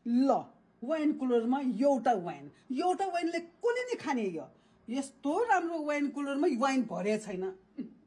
ल वाइन कुलरमा एउटा वाइनले कुनै नि खाने यो यस्तो राम्रो वाइन कुलरमा वाइन भरे छैन।